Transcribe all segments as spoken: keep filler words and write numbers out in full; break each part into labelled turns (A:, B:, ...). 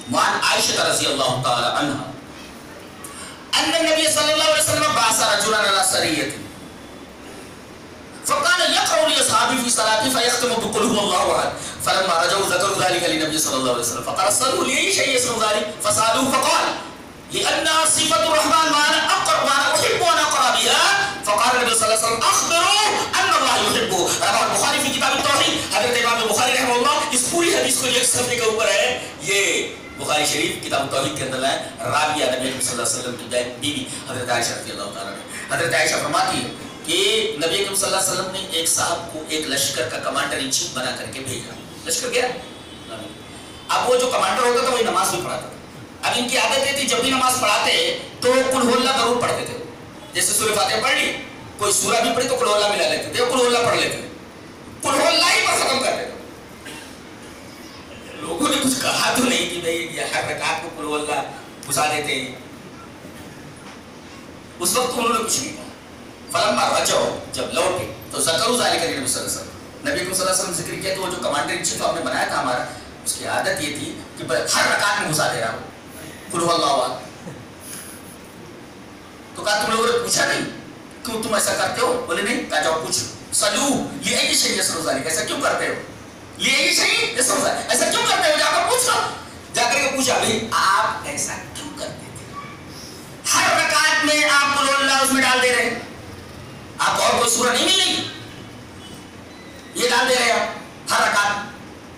A: وعن عائشہ رضی اللہ تعالی عنہ ان النبي صلی اللہ علیہ وسلم بعث رجلا على سریۃ فقال يقرأ لأصحابه في صلاته فيختم بقل هو الله أحد فلما رجعوا ذكروا ذلك للنبي صلى الله عليه وسلم فقال صلوا لأي شيء يصنع ذلك فسألوه فقال لأنها صفة الرحمن وأنا أقرأ وأنا أحب أن أقرأ بها فقال النبي صلى الله عليه وسلم أخبروا أن الله يحبه. رواه البخاری في کتاب التوحید. حضرت امام بخاری رحمہ اللہ اس پوری حدیث کو جو ایک صفحے کے اوپر ہے یہ بخاری شریف کتاب التوحید کے اندر ہے. رابعہ نبی صلی اللہ علیہ وسلم کی بیوی حضرت عائشہ رضی اللہ تعالیٰ عنہ. حضرت عائشہ فرماتی ہے کہ نبی اکرم صلی اللہ علیہ وسلم نے ایک صاحب کو ایک لشکر کا کمانڈر ان چیف بنا کر کے بھیجا. لشکر گیا. اب وہ جو کمانڈر ہوتا تھا وہ نماز بھی پڑھاتا تھا. اب ان کی عادت یہ تھی جب بھی نماز پڑھاتے تو قل ہو اللہ ضرور پڑھتے تھے. جیسے سورہ فاتحہ پڑھ لی کوئی سورہ بھی پڑھی تو قل ہو اللہ ملا لیتے تھے, قل ہو اللہ پڑھ لیتے تھے, قل ہو اللہ ہی پر ختم کر دیتے. لوگوں نے کچھ کہا تو نہیں کہ بھئی یہ ہر رکعت کو قل ہو اللہ گھسا دیتے ہیں. اس وقت انہوں نے کچھ نہیں کہا. فلما رجعوا جب لوٹے تو ذکروا ذلک نبی صلی اللہ علیہ وسلم نبی صلی اللہ علیہ وسلم ذکر کیا کہ وہ جو کمانڈر ان چیف آپ نے بنایا تھا ہمارا اس کی عادت یہ تھی کہ ہر رکعت میں گھسا دے رہا ہوں قل ہو اللہ احد. تو کہا تم لوگوں نے پوچھا نہیں کیوں تم ایسا کرتے ہو؟ بولے نہیں. کہا جاؤ پوچھو. سلو یہ ایک شیء یسر ذالک ایسا کیوں کرتے ہو؟ یہ ایک شیء یسر ذالک ایسا کیوں کرتے ہو؟ جا کر پوچھو. جا کر کے پوچھا بھائی آپ ایسا کیوں کرتے تھے؟ ہر رکعت میں آپ قل ہو اللہ اس میں ڈال دے رہے ہیں. آپ کو اور کوئی سورہ نہیں مل رہی یہ ڈال دے رہے آپ ہر رکعت.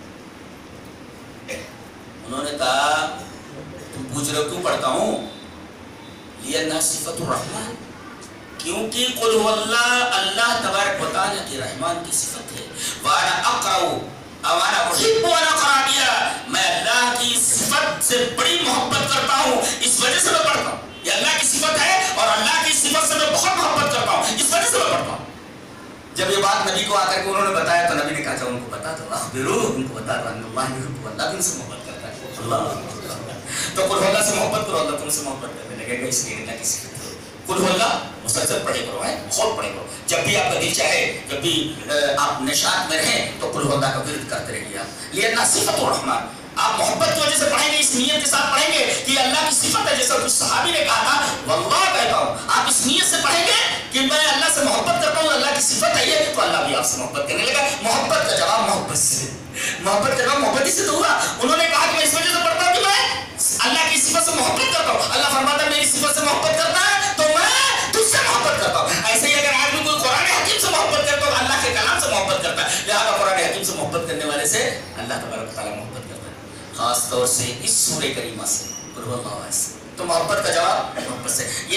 A: انہوں نے کہا تم پوچھ رہے ہو کیوں پڑھتا ہوں؟ یہ صفت الرحمن کیونکہ قل هو اللہ اللہ تبارک و تعالیٰ کی رحمان کی صفت ہے. وانا اقرأ وانا احب ان اقرأ بها میں اللہ کی صفت سے بڑی محبت کرتا ہوں اس وجہ سے میں پڑھتا ہوں. یہ اللہ کی صفت ہے اور اللہ کی صفت سے میں بہت محبت کرتا ہوں اس وجہ سے میں پڑھتا ہوں. جب یہ بات نبی کو آ کر کے انہوں نے بتایا تو نبی نے کہا تھا ان کو بتا دو اخبرو ان کو بتا دو ان اللہ یحب اللہ بھی ان سے محبت کرتا ہے. اللہ تو قل اللہ سے محبت کرو اللہ تم سے محبت کرنے لگے گا. اس لیے اللہ کی صفت قل ہو اللہ مسلسل پڑھے کرو ہے بہت پڑھے کرو. جب بھی آپ کا دل چاہے جب بھی آپ نشاط میں رہیں تو قل ہو اللہ کا ورد کرتے رہیے. آپ لأنها صفت الرحمن آپ محبت کی وجہ سے پڑھیں گے اس نیت کے ساتھ پڑھیں گے کہ یہ اللہ کی صفت ہے. جیسا کچھ صحابی نے کہا تھا واللہ کہتا ہوں آپ اس نیت سے پڑھیں گے کہ میں اللہ سے محبت کرتا ہوں اللہ کی صفت ہے یہ تو اللہ بھی آپ سے محبت کرنے لگا. محبت کا جواب محبت سے محبت کا جواب محبت سے تو ہوا. انہوں نے کہا کہ میں اس وجہ سے پڑھتا ہوں کہ میں اللہ کی صفت سے محبت کرتا ہوں. اللہ فرماتا ہے میری صفت سے محبت کرتا ہے تو میں تجھ سے محبت کرتا ہوں. ایسے ہی اگر آدمی کوئی قرآن حکیم سے محبت کرتا ہے اللہ کے کلام سے محبت کرتا ہے لہذا قرآن حکیم سے محبت کرنے والے سے اللہ تبارک و تعالیٰ محبت کرتا ہے. خاص طور سے اس سورہ کریمہ سے قل ہو اللہ احد سے تو محبت کا جواب محبت سے. یہ